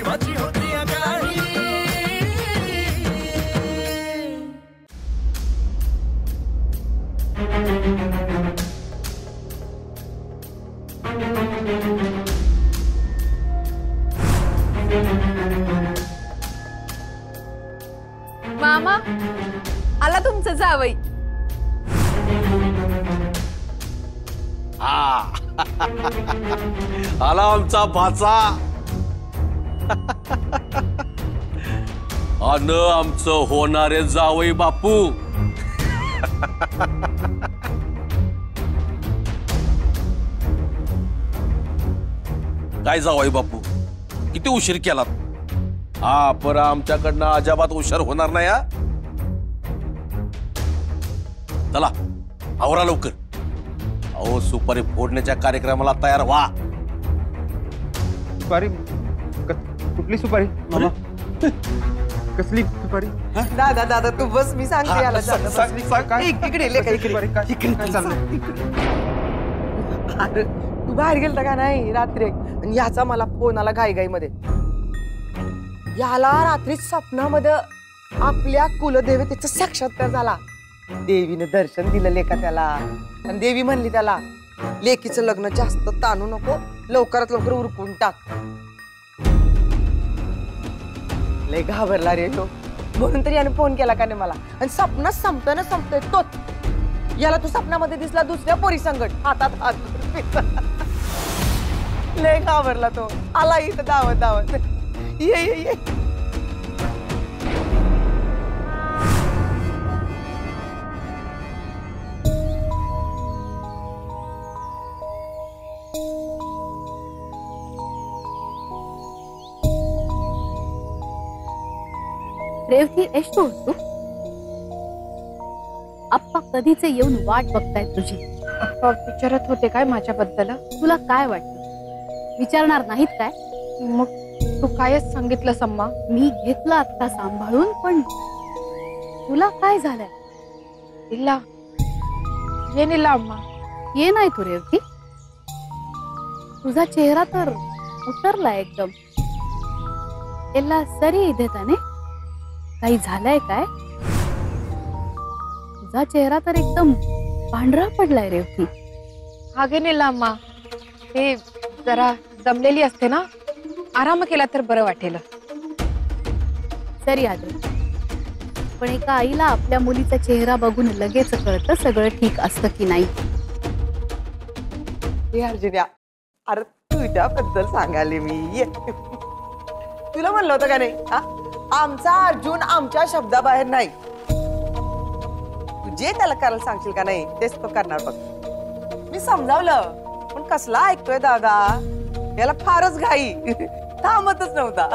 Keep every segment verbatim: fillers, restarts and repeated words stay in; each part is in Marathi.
जीवाची होती आगाही. मामा आला तुमचं जावई. हा आला आमचा भाचा. अन आमचं होणारे जावई बापू. काय जावई बापू किती उशीर केलात. हा पर आमच्याकडनं अजिबात उशीर होणार नाही. हा चला आवरा लवकर. अहो सुपारी फोडण्याच्या कार्यक्रमाला तयार व्हा. सुपारी? कुठली सुपारी मामा? कसली सुपारी? दादा दादा तू बस, मी सांगते याला. इकडे अरे तू बाहेर गेलता का नाही रात्री? आणि याचा मला फोन आला घाई घाई मध्ये. याला रात्री स्वप्नामध्ये आपल्या कुलदेवतेचा साक्षात्कार झाला. देवीने दर्शन दिलं लेका त्याला. आणि देवी म्हणली त्याला लेकीचं लग्न जास्त ताणू नको, लवकरात लवकर उरकून टाक. लय घाबरला रे तो. म्हणून तरी याने फोन केला का नाही मला. आणि स्वप्न संपतं ना संपतोय तोच. याला तू स्वप्नामध्ये दिसला दुसऱ्या पोरी संगट हातात हात. लय घाबरला तो. आला इथं धावत धावत. ये ये ये. रेवती एष्टो तू आप्पा कधीचे येऊन वाट बघतायत तुझी. आप्पा विचारत होते काय माझ्याबद्दल? तुला काय वाटतं विचारणार नाहीत काय? मग तू कायच सांगितलं सम्मा? मी घेतलं आता सांभाळून, पण तुला काय झालंय? निला ये निला अम्मा ये नाही तू रेवती. तुझा चेहरा तर उतरला एकदम. एला सरी देताने काही झालंय काय? तुझा चेहरा तर एकदम पांढरा पडलाय रेवती. हागे निला अम्मा, हे जरा दमलेली असते ना, आराम केला तर बरं वाटेल. सरी आदे, पण एका आईला आपल्या मुलीचा चेहरा बघून लगेच कळतं सगळं ठीक असतं की नाही. अर्जुन्या, अरे तुझ्याबद्दल सांगाले मी. ये तुला म्हणलं होतं का नाही? आमचा अर्जुन आमच्या शब्दाबाहेर नाही. तू जे त्याला करायला सांगशील का नाही तेच तो करणार बघ. मी समजावलं पण कसला ऐकतोय दादा. याला फारच घाई, थांबतच नव्हता.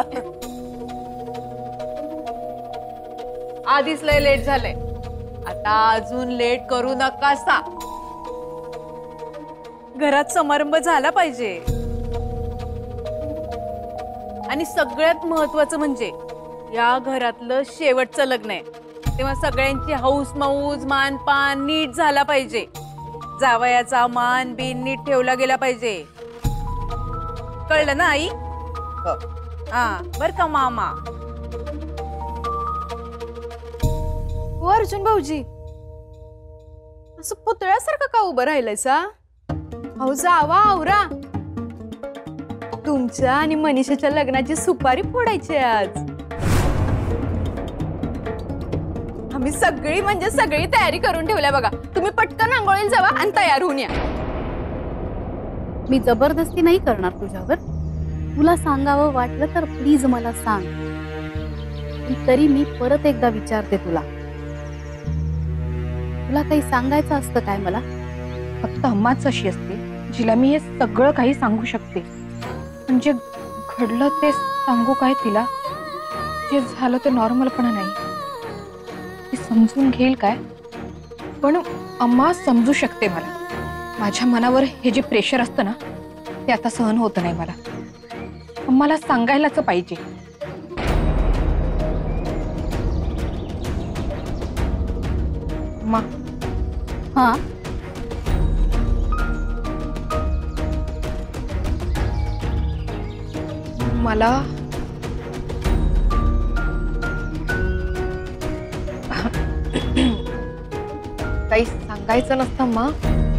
आधीच लय लेट झालंय, आता अजून लेट करू नकासा. घरात समारंभ झाला पाहिजे. आणि सगळ्यात महत्वाचं म्हणजे या घरातलं शेवटचं लग्न आहे, तेव्हा सगळ्यांची हौस मौज मान पान नीट झाला पाहिजे. जावयाचा मान बिन नीट ठेवला गेला पाहिजे. कळलं ना आई? हा बर का मामा. हो अर्जुन भाऊजी, असं पुतळ्यासारखं का उभं राहिलायसा? अहो जावा आवरा. तुमच्या आणि मनीषाच्या लग्नाची सुपारी फोडायची आज. आम्ही सगळी म्हणजे सगळी तयारी करून ठेवल्या बघा. तुम्ही पटकन आंघोळीला जावा आणि तयार होऊन या. मी जबरदस्ती नाही करणार तुझ्यावर. तुला सांगावं वाटलं तर प्लीज मला सांग. तरी मी परत एकदा विचारते तुला, तुला काही सांगायचं असतं काय मला? फक्त अम्माच अशी असते जिला मी हे सगळं काही सांगू शकते. म्हणजे घडलं ते सांगू काय तिला? जे झालं ते नॉर्मलपणा नाही. ती समजून घेईल काय? पण अम्मा समजू शकते मला. माझ्या मनावर हे जे प्रेशर असतं ना ते आता सहन होत नाही मला. अम्माला सांगायलाच पाहिजे. अम्मा. हा मला काही सांगायचं नसतं मग.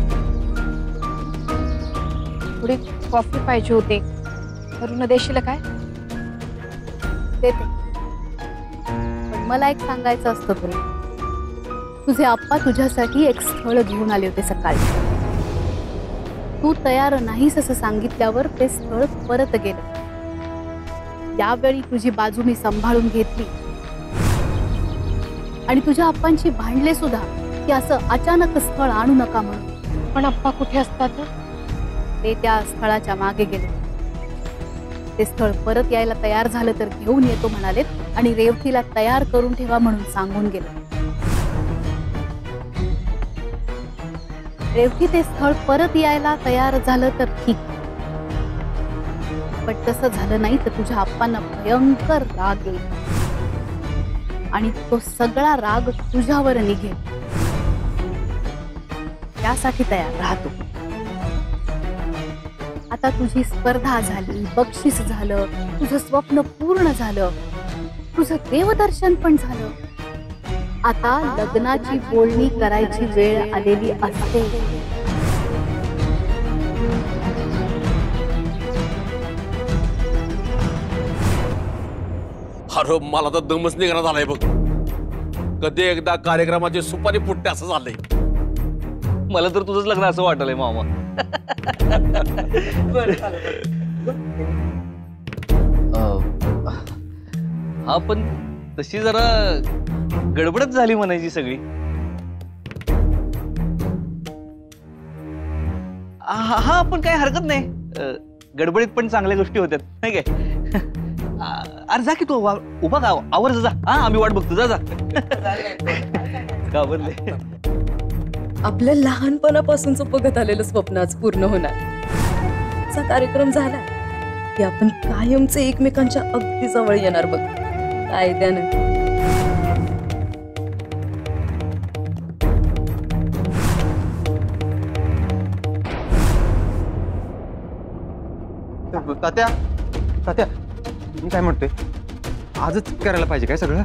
थोडी कॉफी पाहिजे होती. करून देशील काय? देते. पण मला एक सांगायचं असतं तुला. तुझे आप्पा तुझ्यासाठी एक स्थळ घेऊन आले होते सकाळी. तू तयार नाहीस असं सांगितल्यावर ते स्थळ परत गेलं. यावेळी तुझी बाजू मी सांभाळून घेतली आणि तुझ्या आप्पांची भांडले सुद्धा की असं अचानक स्थळ आणू नका म्हणून. पण आप्पा कुठे असतात? ते त्या स्थळाच्या मागे गेले. ते स्थळ परत यायला तयार झालं तर घेऊन येतो म्हणालेत आणि रेवतीला तयार करून ठेवा म्हणून सांगून गेलं. रेवती ते स्थळ परत यायला तयार झालं तर ठीक, पण तसं झालं नाही तर तुझ्या आप्पांना भयंकर राग येईल आणि तो सगळा राग तुझ्यावर निघेल. त्यासाठी तयार राहतो. आता तुझी स्पर्धा झाली, बक्षीस झालं, तुझं स्वप्न पूर्ण झालं, तुझं देवदर्शन पण झालं. आता लग्नाची बोलणी करायची वेळ आलेली असते. अरे मला तर दमच निघणार झालाय बघ. कधी एकदा कार्यक्रमाची सुपारी फुटते असं झालंय. मला तर तुझंच लग्न असं वाटलंय मामा. हा पण तशी जरा गडबडच झाली म्हणायची सगळी. हा हा पण काही हरकत नाही. गडबडीत पण चांगल्या गोष्टी होत्यात नाही काय. अरे जा की तू उभा का आवर जा. हा आम्ही वाट बघतो. जा जा. घाबरले. आपल्या लहानपणापासूनच बघत आलेलं स्वप्न आज पूर्ण होणार. चा कार्यक्रम झाला की आपण कायमचे एकमेकांच्या अगदी जवळ येणार बघ कायद्यानं. तात्या तात्या मी काय म्हणतोय, आजच करायला पाहिजे काय सगळं?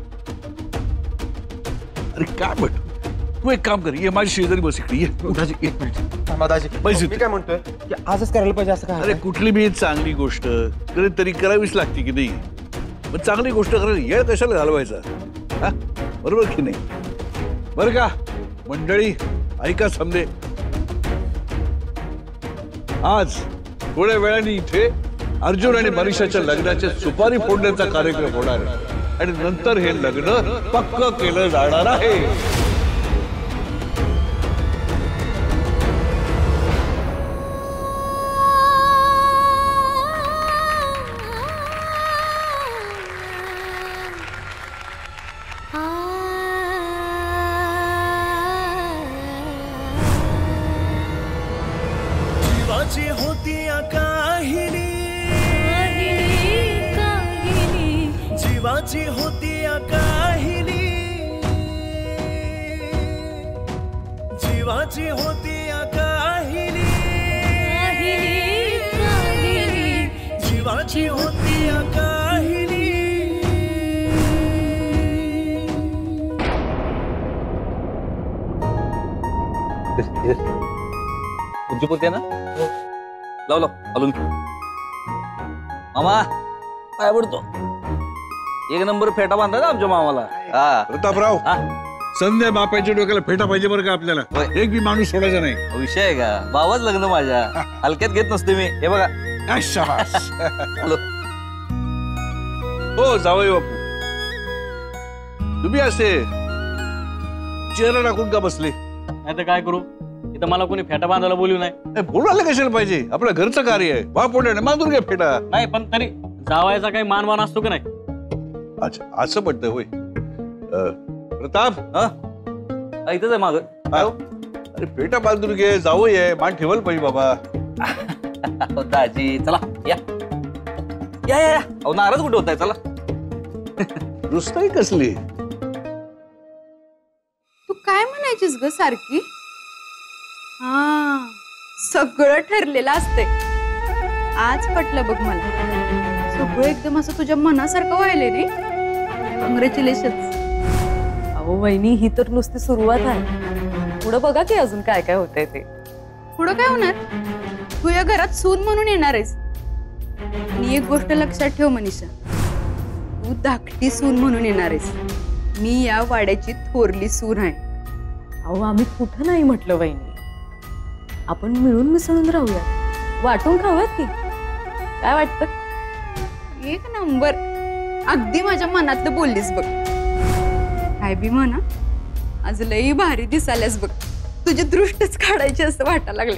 अरे काय म्हट, तू एक काम कर, ये माझी शेजारी बस इकडे ये. दाजी एक मिनिट थांबा दाजी. पैसे मी काय म्हणतोय की आजच करायला पाहिजे असं काय? अरे कुठली बी चांगली गोष्ट कधीतरी करावीच लागते की नाही. पण चांगली गोष्ट करायला येळ कशाला घालवायचा, हा बरोबर की नाही? बरं का मंडळी, ऐका समजे, आज थोड्या वेळाने इथे अर्जुन आणि मनीषाच्या लग्नाचे सुपारी फोडण्याचा कार्यक्रम होणार आहे आणि नंतर हे लग्न पक्क केलं जाणार आहे. जीवाची होती काहिली, जीवाची होती काहिली, जीवाची होती काहिली, जीवाची होती काहिली. तुमची पोती आहे ना? लाव लाव हलून. मामा काय पडतो, एक नंबर फेटा बांधा ना आमच्या मामाला. हा प्रतापराव, संध्या बापाच्या डोक्याला फेटा पाहिजे बरं का आपल्याला. एक बी माणूस सोडायचा नाही. विषय आहे का? बाबाच लग्न माझ्या हलक्यात घेत नसते मी. हे बघा. हॅलो. हो जावई बापू, तुम्ही असे चेहरा टाकून का बसले? नाही तर काय करू, इथं मला कोणी फेटा बांधायला बोलू नाही. बोलायला कशाला पाहिजे, आपलं घरचं कार्य आहे. बापोड्याने बांधून घ्या फेटा. नाही पण तरी जावायचा काही मानवान असतो का नाही? अच्छा असं पडतं होय. प्रताप, हा इथंच आहे माग. अरे फेटा बांधून घे, जावई आहे, मान ठेवायला पाहिजे बाबा. दाजी चला या या या. अहो नाराज कुठे होताय, चला. रुसताई कसली? तू काय म्हणायचीस ग सारखी? हा सगळं ठरलेलं असते. आज पटलं बघ मला. सगळं एकदम असं तुझ्या मनासारखं व्हायले रे. कॉंग्रॅच्युलेशन. अहो वहिनी, ही तर नुसती सुरुवात आहे. पुढं बघा की अजून काय काय होतंय ते. पुढं काय होणार? तू या घरात सून म्हणून येणार आहेस. आणि एक गोष्ट लक्षात ठेव मनीषा, तू धाकटी सून म्हणून येणार आहेस. मी या वाड्याची थोरली सून आहे. अहो आम्ही कुठं नाही म्हटलं वहिनी. आपण मिळून मिसळून राहूया, वाटून खाऊयात की. काय वाटतं? एक नंबर, अगदी माझ्या मनातलं बोललीस बघ. काय बी म्हणा, आज लई भारी दिसाल्यास बघ. तुझी दृष्टच काढायची असं वाटायला लागले.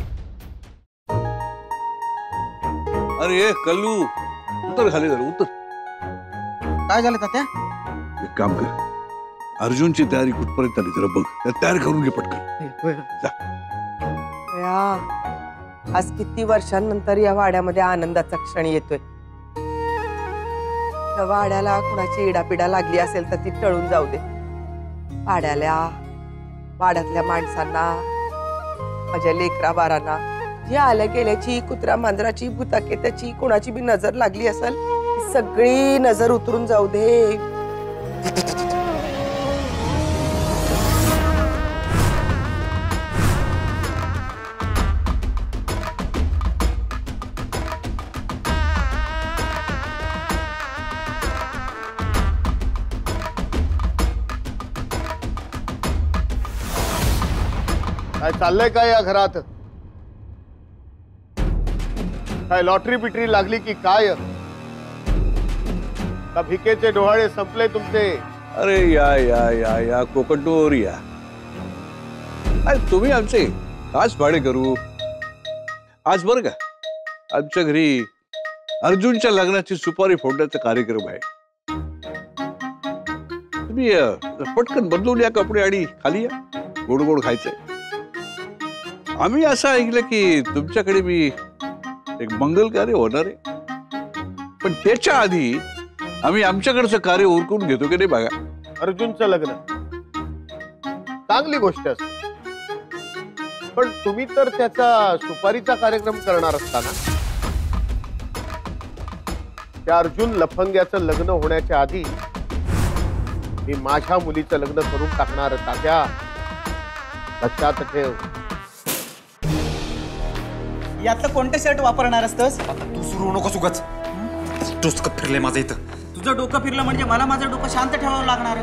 अरे कल्लू, उतर खाली जरा उतर. काय झालं तात्या? एक काम कर, अर्जुनची तयारी कुठपर्यंत आली जरा बघ. त्याला तयार करून घे पटकन. जा. या, आज किती वर्षांनंतर या वाड्यामध्ये आनंदाचा क्षण येतोय. त्या वाड्याला कुणाची इडापिडा लागली असेल तर ती टळून जाऊ दे. वाड्याला, वाड्यातल्या माणसांना, माझ्या लेकरा बारांना, जी आल्या गेल्याची, कुत्र्या मांजराची, भूताकेत्याची कुणाची बी नजर लागली असेल, ती सगळी नजर उतरून जाऊ दे. काय चाललंय काय या घरात? काय लॉटरी बिटरी लागली की काय? का भिकेचे डोहाळे संपले तुमचे? अरे या या या या कोकणटोर या. अरे तुम्ही आमचे खास भाडे करू. आज बरं का आमच्या घरी अर्जुनच्या लग्नाची सुपारी फोडण्याचा कार्यक्रम आहे. तुम्ही पटकन बदलून या कपडे आणि खाली या, गोड गोड खायचंय. आम्ही असं ऐकलं की तुमच्याकडे मी एक मंगल कार्य होणार आहे, पण त्याच्या आधी आम्ही आमच्याकडचं कार्य उरकून घेतो की नाही बघा. अर्जुनचं लग्न चांगली गोष्ट असते, पण तुम्ही तर त्याचा सुपारीचा कार्यक्रम करणार असताना त्या अर्जुन लफंग्याचं लग्न होण्याच्या आधी मी माझ्या मुलीचं लग्न करून टाकणार. तात्या लक्षात ठेव. यातलं कोणतं शर्ट वापरणार असतस? तू सुरू नको सुगच. डोकं फिरलंय माझं इथं. तुझं डोकं फिरलं म्हणजे मला माझं डोकं शांत ठेवावं लागणार.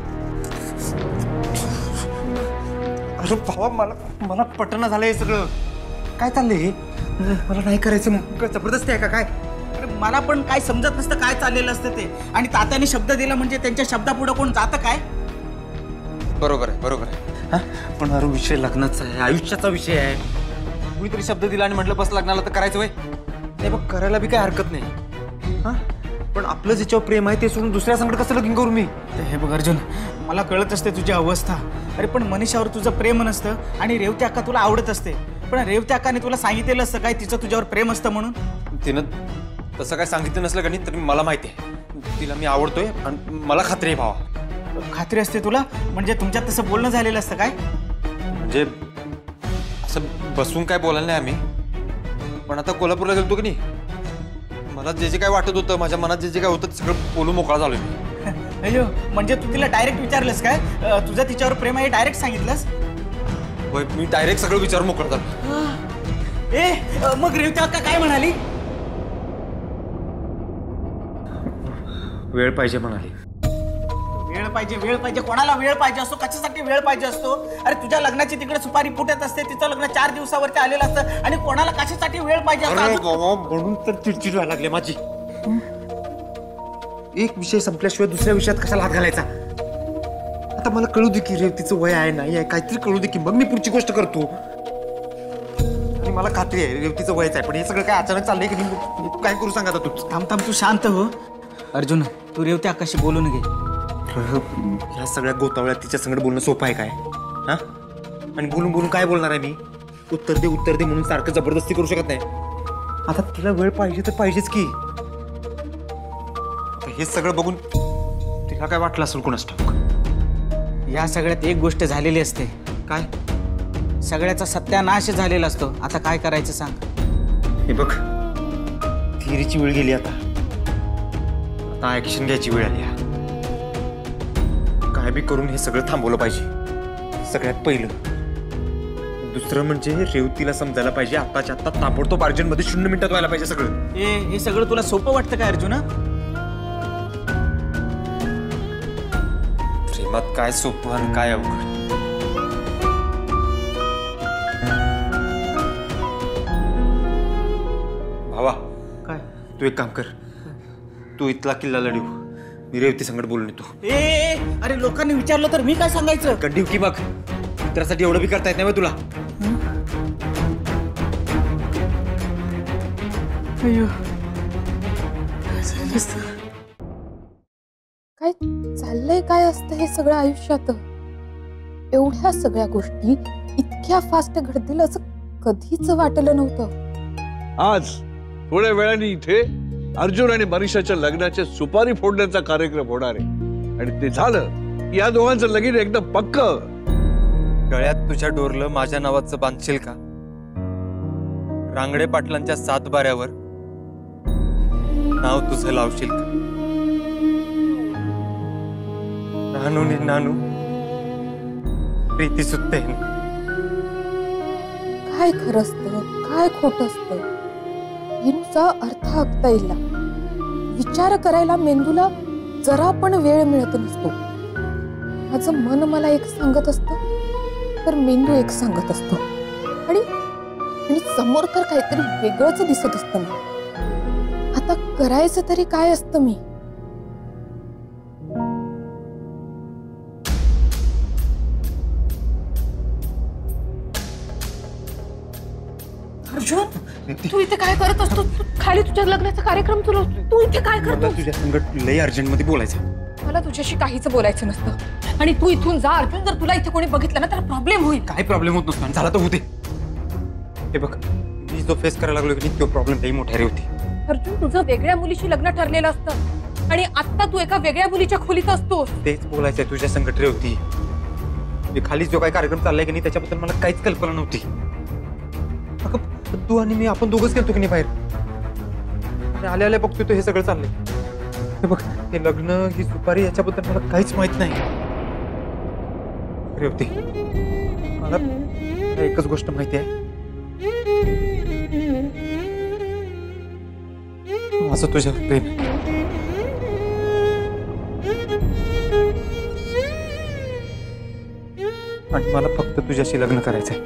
अरे भावा, मला मला पटना झालंय सगळं. काय चाललंय हे? मला नाही करायचं. जबरदस्ती आहे का काय? अरे मला पण काय समजत नसतं काय चाललेलं असतं ते. आणि तात्याने शब्द दिला म्हणजे त्यांच्या शब्दापुढे कोण जातं काय? बरोबर आहे, बरोबर आहे. हा, पण अरे विषय लग्नाचा आहे, आयुष्याचा विषय आहे. मी तरी शब्द दिला आणि म्हटलं बस लग्नाला तर करायचं वय. नाही बघ, करायला बी काय हरकत नाही. हा, पण आपलं ज्याच्यावर प्रेम आहे ते सोडून दुसऱ्या संकट कसं लगीन करू मी? हे बघ अर्जुन, मला कळत असते तुझी अवस्था. अरे पण मनीषावर तुझं प्रेम नसतं आणि रेवती अक्का तुला आवडत असते. पण रेवती अक्काने तुला सांगितलेलं असतं काय तिचं तुझ्यावर प्रेम असतं म्हणून? तिनं तसं काय सांगितलं नसलं का नाही तरी मला माहिती आहे तिला मी आवडतोय आणि मला खात्री आहे भावा. खात्री असते तुला? म्हणजे तुमच्यात तसं बोलणं झालेलं असतं काय? म्हणजे असं बसून काय बोलायला नाही आम्ही, पण आता कोल्हापूरला गेलतो की नाही, मला जे जे काय वाटत होतं, माझ्या मनात जे जे काय होतं सगळं बोलून मोकळा झालोय मी. अयो, म्हणजे तू तिला डायरेक्ट विचारलंस काय तुझं तिच्यावर प्रेम आहे? डायरेक्ट सांगितलंस? होय, मी डायरेक्ट सगळं विचारून मोकळा झालो. ए मग रेवती अक्का काय म्हणाली? वेळ पाहिजे म्हणाली. वेळ पाहिजे, वेळ पाहिजे. कोणाला वेळ पाहिजे असतो? कशासाठी वेळ पाहिजे असतो? अरे तुझ्या लग्नाची तिकडे सुपारी फुटत असते, तिचं लग्न चार दिवसावरती आलेलं असतं आणि कोणाला कशासाठी वेळ पाहिजे असतो? म्हणून तर चिडचिड व्हायला लागली माझी. एक विषय संपल्याशिवाय दुसऱ्या विषयात कशाला हात घालायचा? आता मला कळू दे की रेवतीचं वय आहे नाही आहे, काहीतरी कळू दे की मग मी पुढची गोष्ट करतो. आणि मला खात्री आहे रेवतीचं वयच आहे, पण हे सगळं काय अचानक चाललंय की काय करू सांगा तू? थांब थांब, तू शांत हो. अर्जुन, तू रेवती अक्काशी बोलून घे. ह्या सगळ्या गोतावळ्यात तिच्या संगत बोलणं सोपं आहे काय? हा, आणि बोलून बोलून काय बोलणार आहे मी? उत्तर दे उत्तर दे म्हणून सारखं जबरदस्ती करू शकत नाही. आता तिला वेळ पाहिजे तर पाहिजेच की. हे सगळं बघून तिला काय वाटलं असेल कोणास ठाऊक. या सगळ्यात एक गोष्ट झालेली असते. काय? सगळ्याचा सत्यानाश झालेला असतो. आता काय करायचं सांग? हे बघ, थिअरीची वेळ गेली, आता आता ऍक्शन घ्यायची वेळ आली. काय बी करून हे सगळं थांबवलं पाहिजे सगळ्यात पहिलं. दुसरं म्हणजे रेवतीला समजायला पाहिजे आताच्या आता ताबडतोब अर्जंट मध्ये शून्य मिनिटात व्हायला पाहिजे सगळं. हे हे सगळं तुला सोपं वाटतं काय अर्जुन? प्रेमात काय सोपं आणि काय अवघड. भावा काय? तू एक काम कर, तू इथला किल्ला लढीव, मी रेवती संकट बोलून येतो. ए, ए अरे लोकांनी विचारलं तर मी काय सांगायचं? गड्डीव की बघ, मित्रासाठी एवढं बी करता येत नाही तुला. काय चाललंय काय असतं हे सगळं आयुष्यात? एवढ्या सगळ्या गोष्टी इतक्या फास्ट घडतील असं कधीच वाटलं नव्हतं. आज थोड्या वेळाने इथे अर्जुन आणि मनीषाच्या लग्नाचे सुपारी फोडण्याचा कार्यक्रम होणार आहे आणि ते झालं या दोघांचं लगीन एकदम पक्क. गळ्यात तुझ्या डोरलं माझ्या नावाचं बांधशील का? रांगडे पाटलांच्या सात बाऱ्यावर नाव तुझं लावशील का? नानू नि नानू प्रीती सुद्धा काय खरं असतं काय खोट असतं हिनुचा अर्थ आखता येईल. विचार करायला मेंदूला जरा पण वेळ मिळत नसतो. माझं मन मला एक सांगत असतं तर मेंदू एक सांगत असतो आणि आणि समोर तर काहीतरी वेगळंच दिसत असतं. मी आता करायचं तरी काय असतं? मी अर्जुन तू इथे काय करत असतो? खाली तुझ्या लग्नाचा कार्यक्रम तुला तू इथे काय करतो? तुझ्या संगत लय अर्जंट मध्ये बोलायचं. मला तुझ्याशी काहीच बोलायचं नसतं आणि तू इथून जा. अर्जुन जर तुला इथे कोणी बघितलं ना तर प्रॉब्लेम होईल. काय प्रॉब्लेम होत नसतो, झाला तर होते. हे बघ मी जो फेस करायला लागलो की तो प्रॉब्लेम काही मोठ्या रे होती. अर्जुन तुझं वेगळ्या मुलीशी लग्न ठरलेलं असतं आणि आता तू एका वेगळ्या मुलीच्या खोलीत असतोस. तेच बोलायचंय तुझ्या संकट रे होती. खाली जो काही कार्यक्रम चाललाय की नाही त्याच्याबद्दल मला काहीच कल्पना नव्हती. अगं तू आणि मी आपण दोघंच गेलतो की नाही बाहेर आणि आल्या आल्या बघतोय तो हे सगळं चाललंय. हे बघ हे लग्न ही सुपारी याच्याबद्दल मला काहीच माहित नाही रेवती. मला एकच गोष्ट माहिती आहे, माझं तुझ्यावर प्रेम आहे. आणि मला फक्त तुझ्याशी लग्न करायचंय.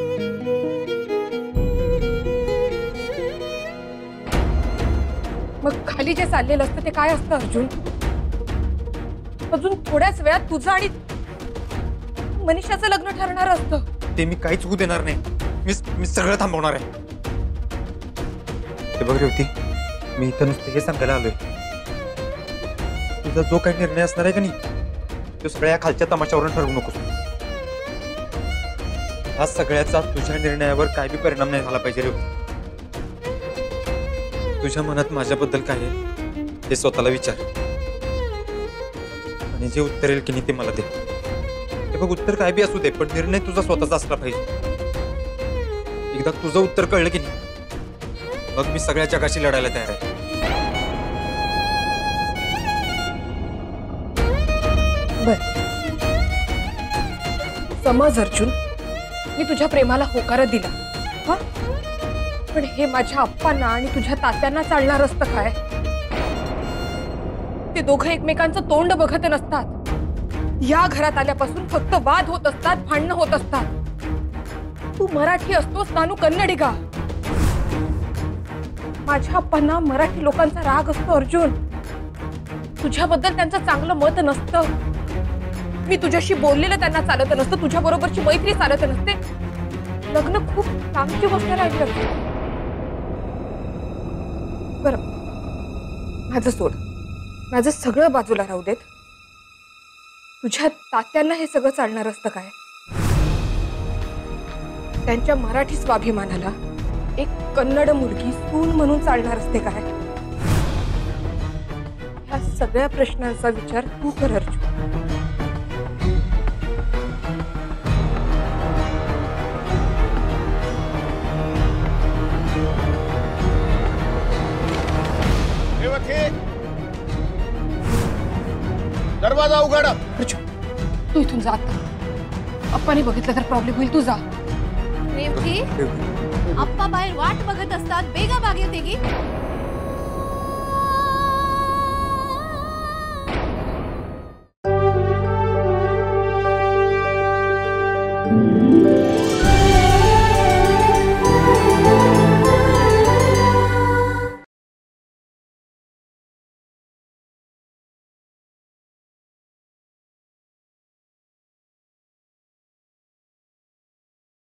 मग खाली जे चाललेलं असतं ते काय असतं अर्जुन? अजून थोड्याच वेळात तुझं आणि मनीषाचं लग्न ठरणार असतं. ते मी काहीच होऊ देणार नाही. मी मी सगळं थांबवणार आहे. ते बघ रेवती, मी इथं नुसतं हे सांगायला आलोय, तुझा जो काही निर्णय असणार आहे का नाही तो सगळ्या खालच्या तमाशावरून ठरवू नकोस. हा सगळ्याचा तुझ्या निर्णयावर काय बी परिणाम नाही झाला पाहिजे रेवती. तुझ्या मनात माझ्याबद्दल काय आहे हे स्वतःला विचार आणि जे उत्तर येईल की नाही ते मला दे. हे बघ उत्तर काय बी असू दे पण निर्णय तुझा स्वतःचा असला पाहिजे. एकदा तुझं उत्तर कळलं की नाही मग मी सगळ्या जगाशी लढायला तयार आहे. बर समज अर्जुन मी तुझ्या प्रेमाला होकार दिला हा, पण हे माझ्या आप्पांना आणि तुझ्या तात्यांना चालणार असतं काय? ते दोघं एकमेकांचं तोंड बघत नसतात. या घरात आल्यापासून फक्त वाद होत असतात, भांडणं होत असतात. तू मराठी असतोस, नानू कन्नडी का? माझ्या आप्पांना मराठी लोकांचा राग असतो अर्जुन. तुझ्याबद्दल त्यांचं चांगलं मत नसतं. मी तुझ्याशी बोललेलं त्यांना चालत नसतं, तुझ्या बरोबरची मैत्री चालत नसते. लग्न खूप चांगली गोष्ट राहिली. बरं माझं सोड, माझं सगळं बाजूला राहू देत. तुझ्या तात्यांना हे सगळं चालणार असतं काय? त्यांच्या मराठी स्वाभिमानाला एक कन्नड मुलगी सून म्हणून चालणार असते काय? ह्या सगळ्या प्रश्नांचा विचार तू कर अर्जुन. दरवाजा उघडा. तू इथून जा आता. अप्पाने बघितलं तर प्रॉब्लेम होईल. तू जा. रेवती आप्पा बाहेर वाट बघत असतात. बेगा बाग येते की